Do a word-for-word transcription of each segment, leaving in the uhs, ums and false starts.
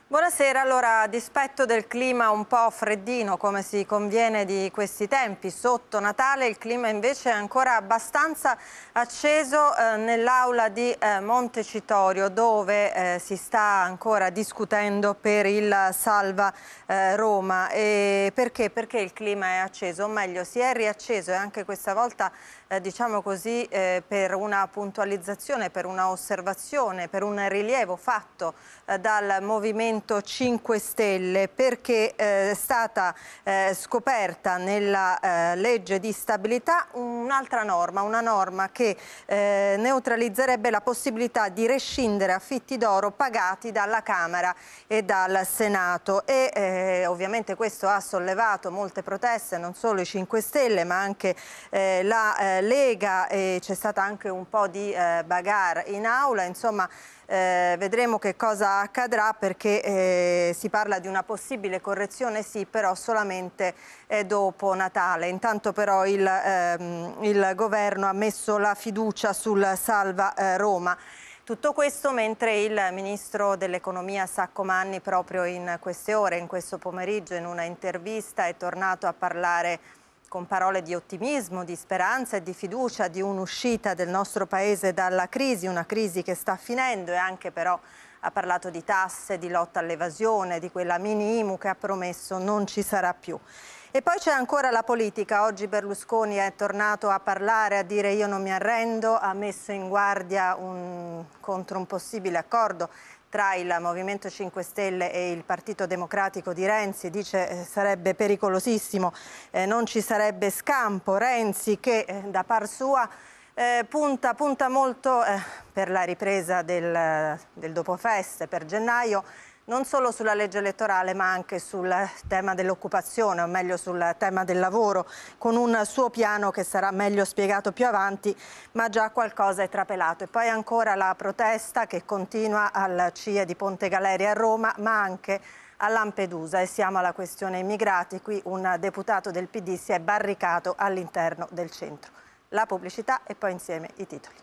Buonasera, allora a dispetto del clima un po' freddino come si conviene di questi tempi sotto Natale, il clima invece è ancora abbastanza acceso eh, nell'aula di eh, Montecitorio dove eh, si sta ancora discutendo per il Salva eh, Roma. E perché? Perché il clima è acceso, o meglio si è riacceso e anche questa volta eh, diciamo così eh, per una puntualizzazione, per una osservazione, per un rilievo fatto eh, dal Movimento cinque Stelle, perché eh, è stata eh, scoperta nella eh, legge di stabilità un'altra norma, una norma che eh, neutralizzerebbe la possibilità di rescindere affitti d'oro pagati dalla Camera e dal Senato e eh, ovviamente questo ha sollevato molte proteste, non solo i cinque Stelle ma anche eh, la eh, Lega, e c'è stata anche un po' di eh, bagarre in aula, insomma. Eh, vedremo che cosa accadrà perché eh, si parla di una possibile correzione, sì, però solamente eh, dopo Natale. Intanto però il, ehm, il governo ha messo la fiducia sul Salva eh, Roma. Tutto questo mentre il ministro dell'economia Saccomanni proprio in queste ore, in questo pomeriggio, in una intervista è tornato a parlare con parole di ottimismo, di speranza e di fiducia di un'uscita del nostro Paese dalla crisi, una crisi che sta finendo, e anche però ha parlato di tasse, di lotta all'evasione, di quella mini I M U che ha promesso non ci sarà più. E poi c'è ancora la politica. Oggi Berlusconi è tornato a parlare, a dire io non mi arrendo, ha messo in guardia un, contro un possibile accordo tra il Movimento cinque Stelle e il Partito Democratico di Renzi, dice eh, sarebbe pericolosissimo, eh, non ci sarebbe scampo. Renzi che eh, da par sua eh, punta, punta molto eh, per la ripresa del, del dopofeste, per gennaio, non solo sulla legge elettorale ma anche sul tema dell'occupazione, o meglio sul tema del lavoro, con un suo piano che sarà meglio spiegato più avanti, ma già qualcosa è trapelato. E poi ancora la protesta che continua al C I E di Ponte Galeria a Roma, ma anche a Lampedusa, e siamo alla questione immigrati. Qui un deputato del P D si è barricato all'interno del centro. La pubblicità e poi insieme i titoli.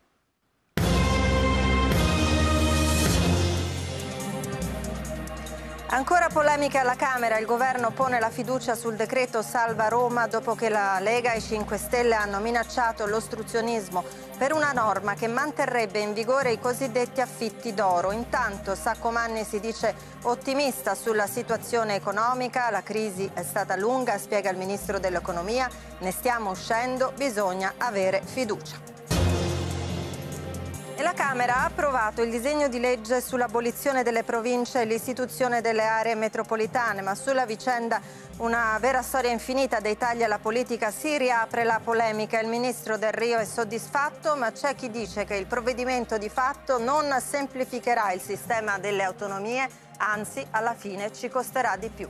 Ancora polemiche alla Camera, il governo pone la fiducia sul decreto Salva Roma dopo che la Lega e i cinque Stelle hanno minacciato l'ostruzionismo per una norma che manterrebbe in vigore i cosiddetti affitti d'oro. Intanto Saccomanni si dice ottimista sulla situazione economica, la crisi è stata lunga, spiega il ministro dell'economia, ne stiamo uscendo, bisogna avere fiducia. E la Camera ha approvato il disegno di legge sull'abolizione delle province e l'istituzione delle aree metropolitane, ma sulla vicenda una vera storia infinita dei tagli alla politica si riapre la polemica. Il ministro Del Rio è soddisfatto, ma c'è chi dice che il provvedimento di fatto non semplificherà il sistema delle autonomie, anzi alla fine ci costerà di più.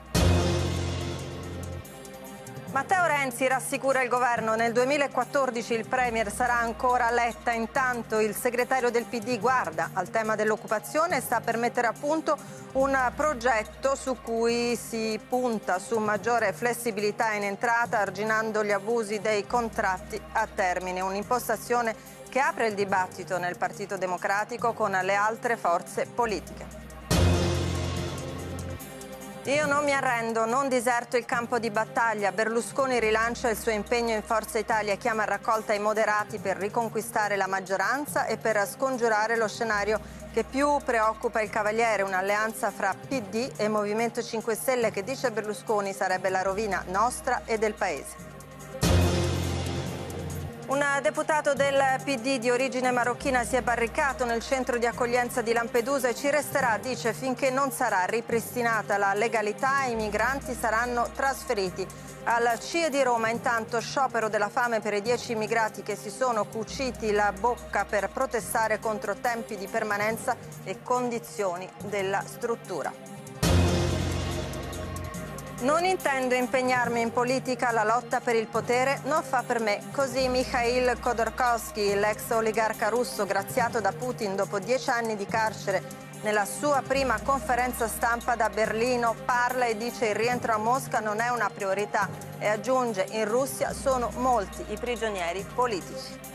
Matteo Renzi rassicura il governo, nel duemilaquattordici il premier sarà ancora Letta, intanto il segretario del P D guarda al tema dell'occupazione e sta per mettere a punto un progetto su cui si punta su maggiore flessibilità in entrata, arginando gli abusi dei contratti a termine, un'impostazione che apre il dibattito nel Partito Democratico con le altre forze politiche. Io non mi arrendo, non diserto il campo di battaglia. Berlusconi rilancia il suo impegno in Forza Italia e chiama a raccolta i moderati per riconquistare la maggioranza e per scongiurare lo scenario che più preoccupa il Cavaliere, un'alleanza fra P D e Movimento cinque Stelle che, dice Berlusconi, sarebbe la rovina nostra e del Paese. Un deputato del P D di origine marocchina si è barricato nel centro di accoglienza di Lampedusa e ci resterà, dice, finché non sarà ripristinata la legalità e i migranti saranno trasferiti. Al C I E di Roma intanto sciopero della fame per i dieci immigrati che si sono cuciti la bocca per protestare contro tempi di permanenza e condizioni della struttura. Non intendo impegnarmi in politica, la lotta per il potere non fa per me. Così Mikhail Khodorkovsky, l'ex oligarca russo graziato da Putin dopo dieci anni di carcere, nella sua prima conferenza stampa da Berlino parla e dice il rientro a Mosca non è una priorità e aggiunge in Russia sono molti i prigionieri politici.